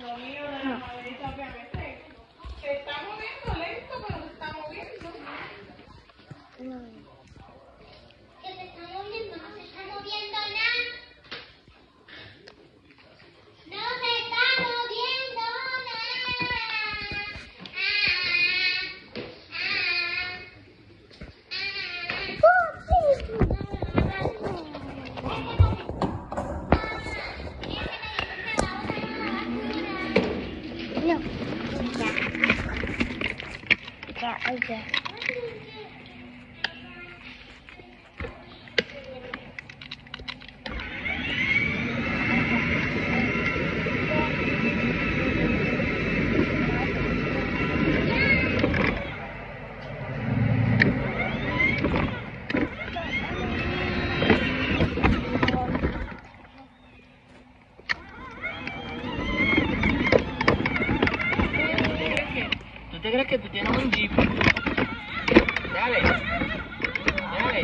No. Se está moviendo lento, pero se está moviendo. No. Que se está moviendo, no se está moviendo nada. No se está moviendo No. Ya, ya. ¿Tú te crees que tú tienes un jeep? Dale. Dale.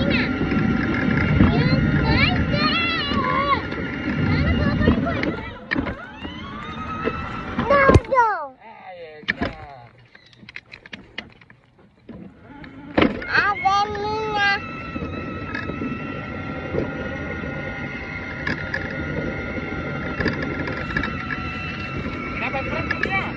No. Ahí está. A ver, niña. Mira para el frente, mira.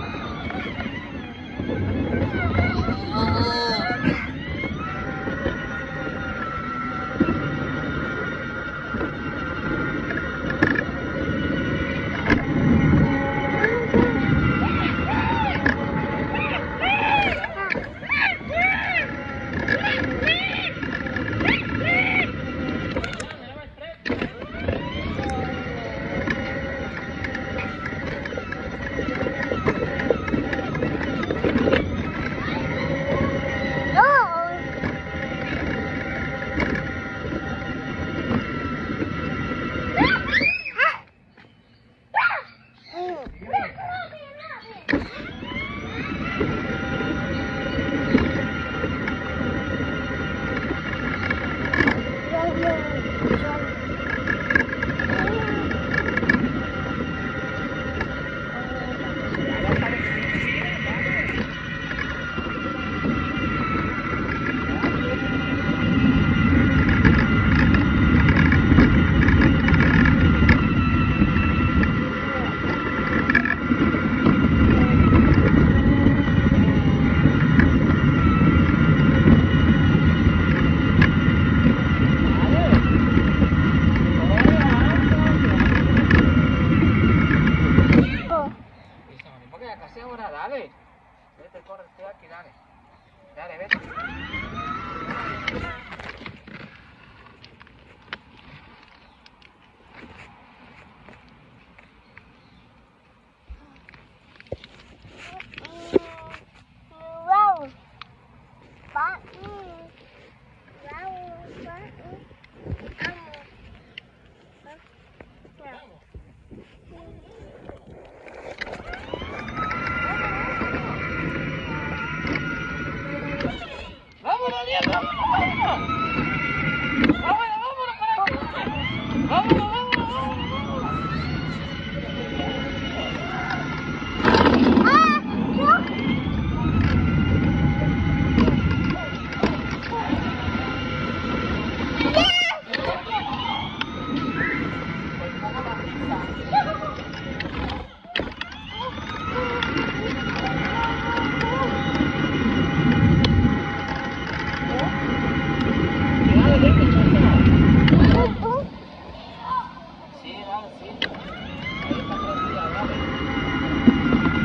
¿Por qué acá se ahora? Dale. Vete, corre, estoy aquí, dale. Dale, vete. ¡Vámonos, Diego! ¡Vámonos! ¡Vámonos para acá! ¡Vámonos! Sí, dale, sí. Ahí está prendida, dale.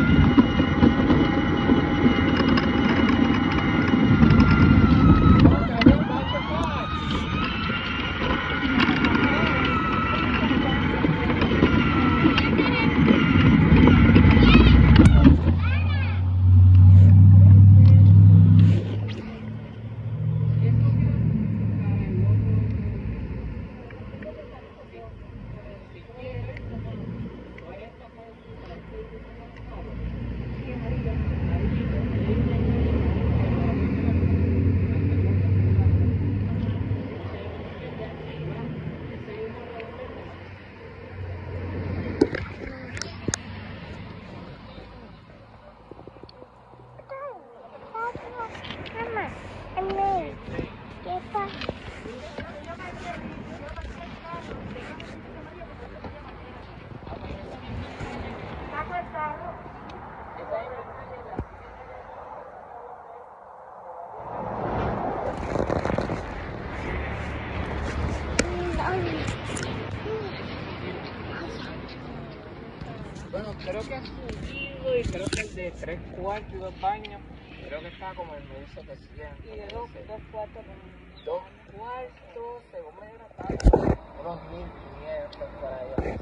Bueno, creo que ha subido y creo que el de 3 cuartos y 2 baños, creo que está como en 1700. Y de dos cuartos. 2 cuartos, según me dijeron, está unos 1500 por ahí. Así.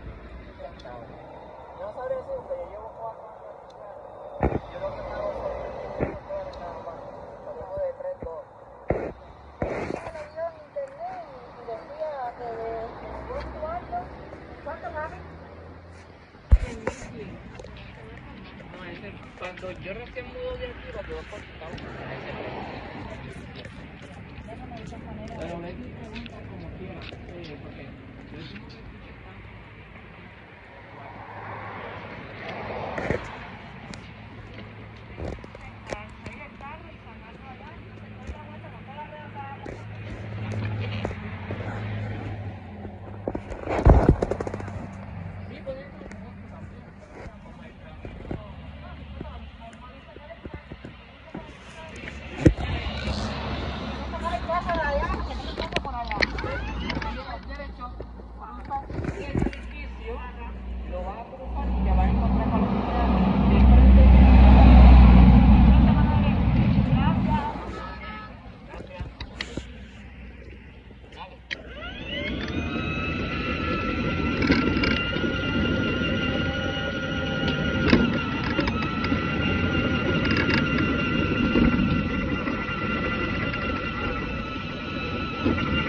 Yo no sabría decir porque yo llevo 4 años. Yo lo que pago son $100 nada más. Lo tengo de 3 2. Decía que de 2 cuartos. ¿Cuánto vale? No, ese, cuando yo recién mudo de aquí, lo que voy a cortar, ese precio. Déjame ir. Thank you.